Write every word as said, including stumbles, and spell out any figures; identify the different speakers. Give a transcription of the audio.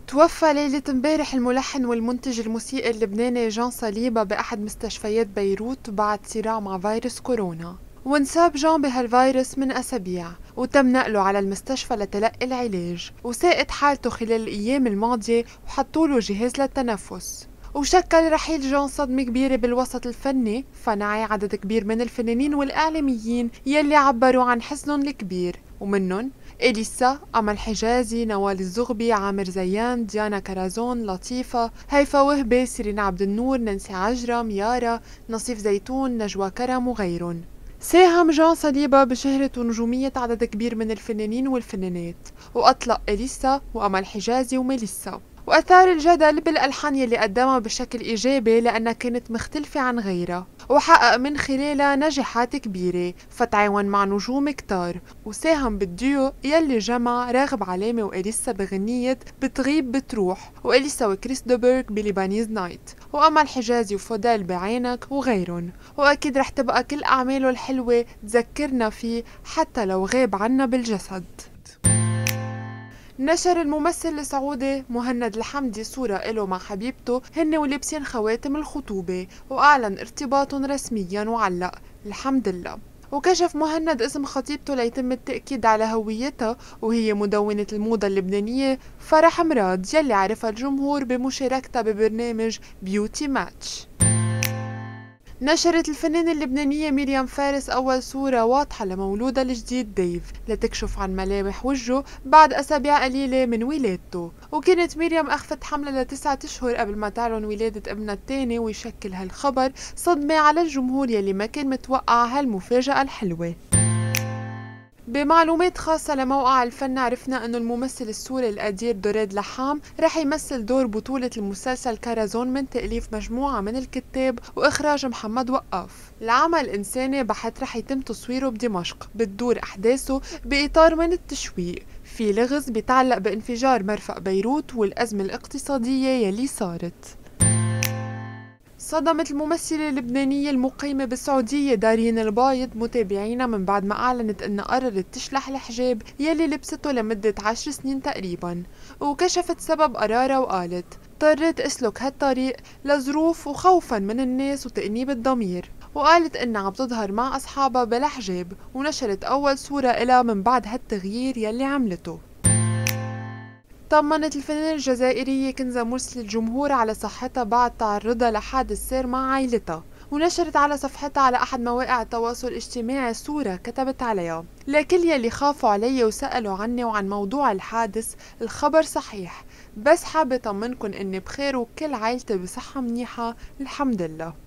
Speaker 1: توفى ليلة امبارح الملحن والمنتج الموسيقي اللبناني جان صليبة بأحد مستشفيات بيروت بعد صراع مع فيروس كورونا. وانساب جان بهالفيروس من أسابيع، وتم نقله على المستشفى لتلقي العلاج، وساءت حالته خلال الأيام الماضية وحطوله جهاز للتنفس. وشكل رحيل جان صدمة كبيرة بالوسط الفني، فنعي عدد كبير من الفنانين والإعلاميين يلي عبروا عن حزنهم الكبير، ومنهم إليسا، أمل حجازي، نوال الزغبي، عامر زيان، ديانا كرزون، لطيفة، هيفا وهبي، سيرين عبد النور، نانسي عجرم، يارا، نصيف زيتون، نجوى كرم وغيرهم. ساهم جان صليبة بشهرة ونجومية عدد كبير من الفنانين والفنانات، وأطلق إليسا وأمل حجازي وميليسا، وأثار الجدل بالألحان يلي قدمها بشكل إيجابي لأنها كانت مختلفة عن غيرها، وحقق من خلالها نجاحات كبيرة، فتعاون مع نجوم كتار، وساهم بالديو يلي جمع راغب علامة وإليسا بغنية بتغيب بتروح، وإليسا وكريس دوبرغ بليبانيز نايت، وأمل حجازي وفودال بعينك وغيرن. وأكيد رح تبقى كل أعماله الحلوة تذكرنا فيه حتى لو غاب عنا بالجسد. نشر الممثل السعودي مهند الحمدي صورة إله مع حبيبته هن ولابسين خواتم الخطوبة، وأعلن ارتباطهم رسميا وعلق الحمد لله. وكشف مهند اسم خطيبته ليتم التأكيد على هويتها، وهي مدونة الموضة اللبنانية فرح مراد يلي عرفها الجمهور بمشاركتها ببرنامج بيوتي ماتش. نشرت الفنانة اللبنانية مريم فارس أول صورة واضحة لمولودها الجديد ديف لتكشف عن ملامح وجهه بعد أسابيع قليلة من ولادته. وكانت مريم أخفت حملة لتسعة أشهر قبل ما تعلن ولادة ابنها الثاني، ويشكل هالخبر صدمة على الجمهور يلي ما كان متوقع هالمفاجأة الحلوة. بمعلومات خاصة لموقع الفن عرفنا انه الممثل السوري القدير دوريد لحام رح يمثل دور بطولة المسلسل كرزون من تأليف مجموعة من الكتاب وإخراج محمد وقاف. العمل إنساني بحت رح يتم تصويره بدمشق، بتدور أحداثه بإطار من التشويق، في لغز بيتعلق بانفجار مرفأ بيروت والأزمة الاقتصادية يلي صارت. صدمت الممثلة اللبنانية المقيمة بالسعودية دارين البايض متابعينا من بعد ما أعلنت أنها قررت تشلح الحجاب يلي لبسته لمدة عشر سنين تقريبا، وكشفت سبب قرارها وقالت: اضطريت أسلك هالطريق لظروف وخوفا من الناس وتأنيب الضمير. وقالت إنها عم تظهر مع أصحابها بلا حجاب، ونشرت أول صورة إلها من بعد هالتغيير يلي عملته. طمنت الفنانة الجزائرية كنزة مرسي الجمهور على صحتها بعد تعرضها لحادث سير مع عائلتها، ونشرت على صفحتها على أحد مواقع التواصل الاجتماعي صورة كتبت عليها: لكل يلي خافوا علي وسألوا عني وعن موضوع الحادث، الخبر صحيح، بس حابة طمنكن إني بخير وكل عائلتي بصحة منيحة الحمد لله.